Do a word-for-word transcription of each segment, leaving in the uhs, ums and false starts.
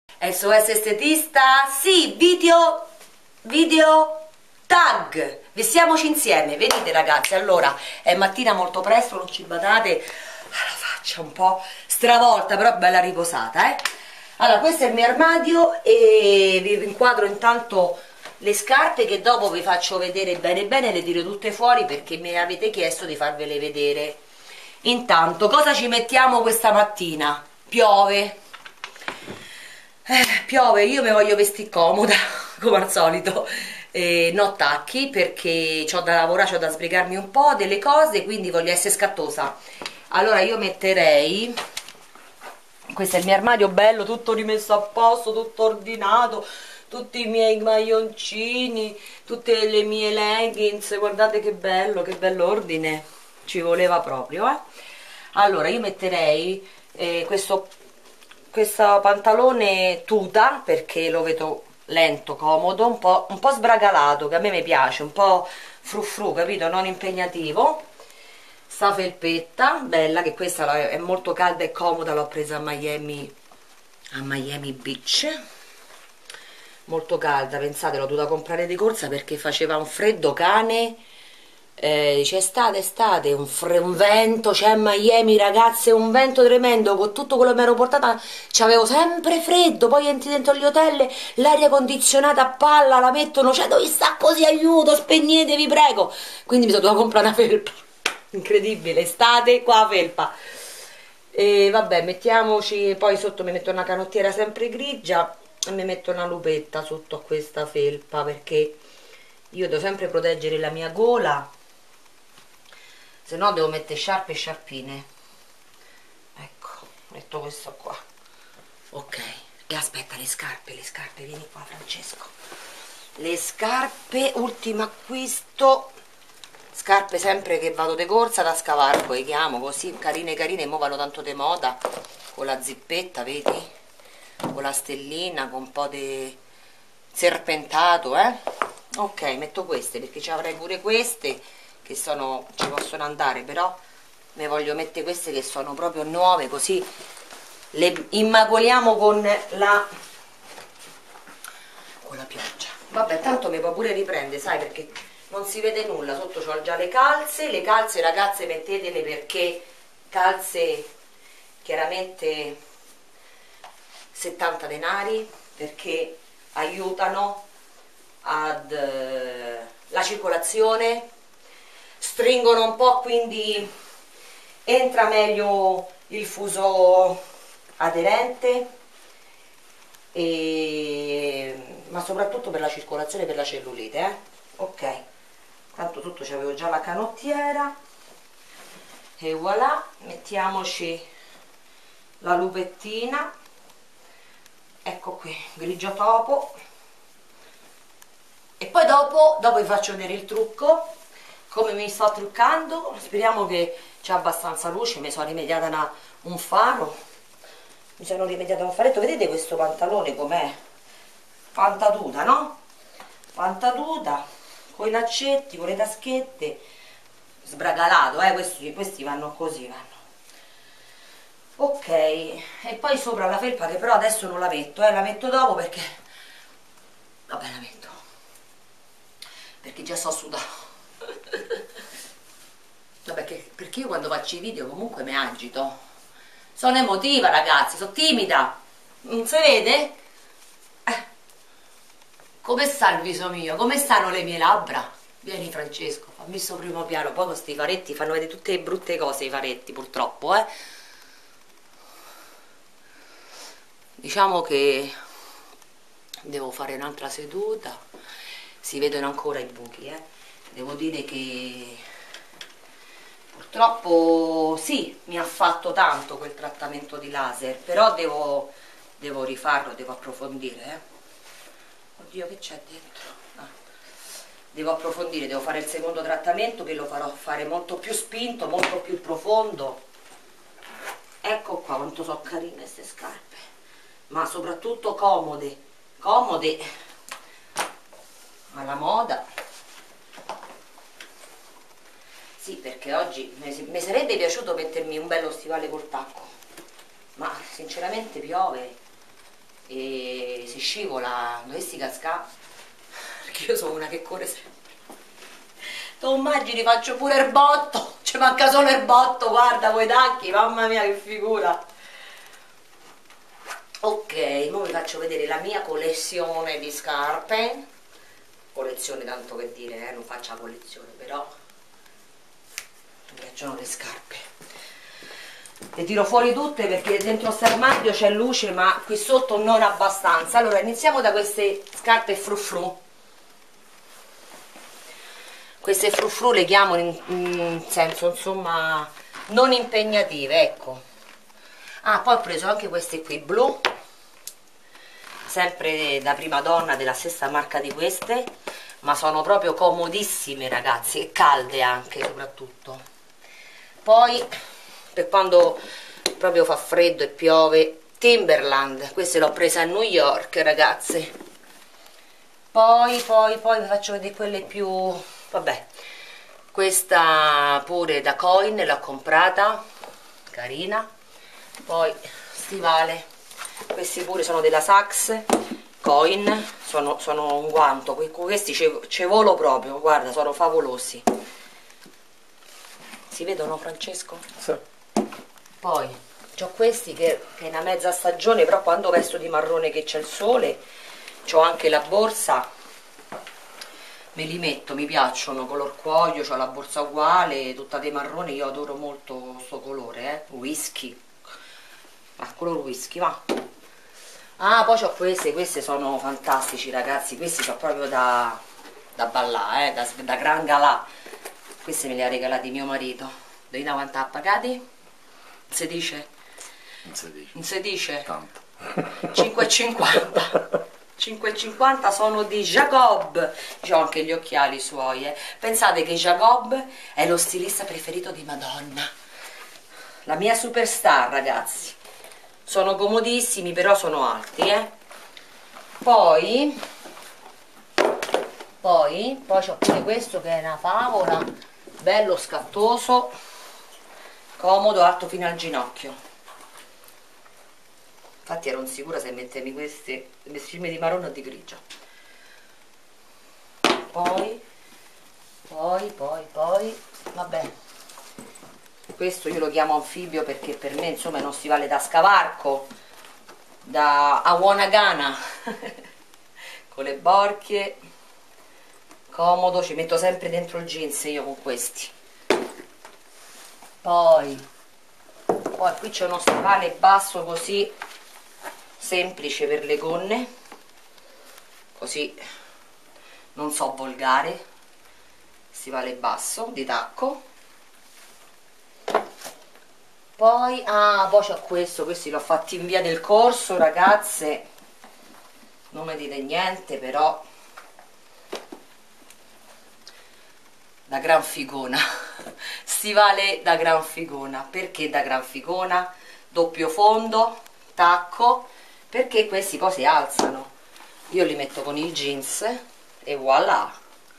S O S estetista, sì, video, video tag, vestiamoci insieme, venite ragazzi. Allora, è mattina molto presto, non ci badate, la faccia un po' stravolta, però bella riposata, eh. Allora, questo è il mio armadio e vi inquadro intanto le scarpe che dopo vi faccio vedere bene bene, le tiro tutte fuori perché mi avete chiesto di farvele vedere. Intanto, cosa ci mettiamo questa mattina? Piove. Eh, piove, io mi voglio vestire comoda, come al solito, eh, no tacchi perché ho da lavorare, ho da sbrigarmi un po' delle cose, quindi voglio essere scattosa. Allora io metterei, questo è il mio armadio bello, tutto rimesso a posto, tutto ordinato, tutti i miei maglioncini, tutte le mie leggings, guardate che bello, che bello ordine, ci voleva proprio, eh. Allora io metterei eh, questo questo pantalone tuta perché lo vedo lento, comodo, un po', un po' sbragalato, che a me mi piace, un po' frufru, capito? Non impegnativo. Sta felpetta, bella, che questa è molto calda e comoda, l'ho presa a Miami, a Miami Beach. Molto calda, pensate, l'ho dovuta comprare di corsa perché faceva un freddo cane. Eh, dice estate, estate, un, un vento, c'è a Miami ragazze, un vento tremendo, con tutto quello che mi ero portata c'avevo sempre freddo, poi entri dentro gli hotel, l'aria condizionata a palla, la mettono, cioè dove sta così, aiuto, spegnetevi prego, quindi mi sono dovuta comprare una felpa, incredibile, estate qua felpa. E vabbè, mettiamoci, poi sotto mi metto una canottiera sempre grigia e mi metto una lupetta sotto a questa felpa perché io devo sempre proteggere la mia gola, se no devo mettere sciarpe e sciarpine. Ecco, metto questo qua, ok. E aspetta, le scarpe, le scarpe, vieni qua Francesco, le scarpe, ultimo acquisto, scarpe sempre che vado de corsa da scavarco, le chiamo così, carine carine, mo vanno tanto de moda, con la zippetta, vedi, con la stellina, con un po' di serpentato, eh. Ok, metto queste perché ci avrei pure queste che sono, ci possono andare, però ne voglio mettere queste che sono proprio nuove, così le immacoliamo con la con la pioggia. Vabbè, tanto mi può pure riprendere, sai, perché non si vede nulla, sotto c'ho già le calze, le calze ragazze mettetele perché calze chiaramente settanta denari perché aiutano ad eh, la circolazione, stringono un po', quindi entra meglio il fuso aderente, e, ma soprattutto per la circolazione, per la cellulite, eh? Ok, tanto tutto c'avevo già la canottiera e voilà, mettiamoci la lupettina, ecco qui, grigio topo. E poi dopo, dopo vi faccio vedere il trucco, come mi sto truccando, speriamo che c'è abbastanza luce, mi sono rimediata una, un faro, mi sono rimediata un faretto, vedete questo pantalone com'è? Fantaduta, no? Fantaduta, con i laccetti, con le taschette, sbragalato, eh, questi, questi vanno così, vanno. Ok, e poi sopra la felpa che però adesso non la metto, eh, la metto dopo perché, vabbè la metto. Perché già sto sudando. Vabbè, che, perché io quando faccio i video comunque mi agito, sono emotiva ragazzi, sono timida, non si vede? Eh. Come sta il viso mio? Come stanno le mie labbra? Vieni Francesco, fammi sto primo piano, poi questi faretti fanno vedere tutte le brutte cose, i faretti purtroppo, eh. Diciamo che devo fare un'altra seduta, si vedono ancora i buchi, eh. Devo dire che purtroppo sì, mi ha fatto tanto quel trattamento di laser, però devo, devo rifarlo, devo approfondire, eh. Oddio, che c'è dentro? Ah. Devo approfondire, devo fare il secondo trattamento che lo farò fare molto più spinto, molto più profondo. Ecco qua quanto sono carine queste scarpe, ma soprattutto comode, comode alla moda. Sì, perché oggi mi sarebbe piaciuto mettermi un bello stivale col tacco, ma sinceramente piove e si scivola, dovessi cascare, perché io sono una che corre sempre. Tu immagini, faccio pure il botto, ci manca solo il botto, guarda quei tacchi, mamma mia che figura. Ok, ora vi faccio vedere la mia collezione di scarpe, collezione tanto per dire, eh, non faccio la collezione, però mi piacciono le scarpe. Le tiro fuori tutte perché dentro l'armadio c'è luce ma qui sotto non abbastanza. Allora iniziamo da queste scarpe frufru. Queste frufru le chiamo in, in senso insomma non impegnative, ecco. Ah, poi ho preso anche queste qui blu, sempre da prima donna, della stessa marca di queste, ma sono proprio comodissime ragazzi, e calde anche soprattutto. Poi per quando proprio fa freddo e piove, Timberland, queste l'ho presa a New York ragazze. Poi poi poi vi faccio vedere quelle più, vabbè, questa pure da Coin l'ho comprata, carina. Poi stivale, questi pure sono della Saks, Coin, sono, sono un guanto, questi ci volo proprio, guarda, sono favolosi. Si vedono Francesco? Sì. Poi ho questi che, che è una mezza stagione, però quando vesto di marrone che c'è il sole, ho anche la borsa, me li metto, mi piacciono, color cuoio, ho la borsa uguale, tutta di marrone, io adoro molto questo colore, eh? Whisky. Ah, color whisky, va. Ah, poi ho queste, queste sono fantastici ragazzi, questi sono proprio da, da ballà, eh, da, da gran galà. Queste me le ha regalati mio marito. Dovina quanto ha pagati? Non si dice? Non si dice. Non si dice? Tanto. cinque e cinquanta. cinque e cinquanta sono di Jacob. Ho anche gli occhiali suoi, eh. Pensate che Jacob è lo stilista preferito di Madonna. La mia superstar, ragazzi. Sono comodissimi, però sono alti, eh. Poi, poi, poi c'ho pure questo che è una favola, bello scattoso, comodo, alto fino al ginocchio. Infatti ero insicura se mettermi queste, vestirmi di marrone o di grigia. Poi, poi, poi, poi, vabbè. Questo io lo chiamo anfibio perché per me insomma è uno stivale da scavarco, da Awanagana, con le borchie, comodo, ci metto sempre dentro il jeans io con questi. Poi, poi qui c'è uno stivale basso così, semplice per le gonne, così non so volgare, stivale basso di tacco. Poi, ah, poi c'ho questo, questi l'ho fatti in via del corso, ragazze, non mi dite niente, però da gran figona, stivale da gran figona. Perché da gran figona? Doppio fondo, tacco, perché questi poi si alzano, io li metto con il jeans e voilà.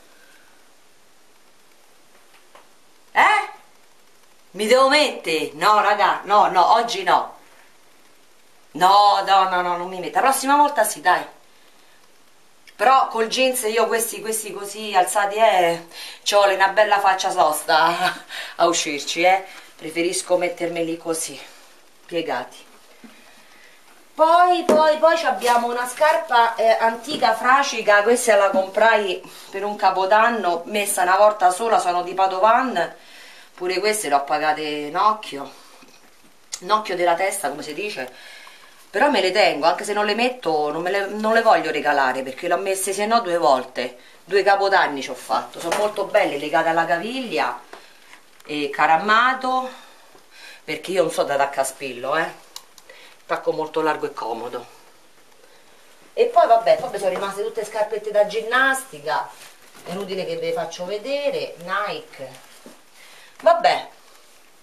Eh? Mi devo mettere? No raga, no, no, oggi no. No, no, no, no, non mi metto. La prossima volta sì, dai. Però col jeans io questi, questi così alzati, eh, c'ho una bella faccia sosta a uscirci, eh. Preferisco mettermeli così, piegati. Poi, poi, poi abbiamo una scarpa eh, antica fracica, questa la comprai per un capodanno, messa una volta sola, sono di Padovan. Pure queste le ho pagate nocchio, nocchio della testa come si dice, però me le tengo, anche se non le metto, non, me le, non le voglio regalare perché le ho messe se no due volte, due capodanni ci ho fatto, sono molto belle, legate alla caviglia e carammato, perché io non so da taccaspillo, eh, tacco molto largo e comodo. E poi vabbè, poi sono rimaste tutte scarpette da ginnastica, è inutile che ve le faccio vedere, Nike. Vabbè,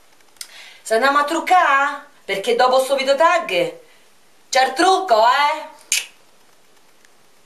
se andiamo a truccare? Perché dopo sto video tag c'è il trucco, eh?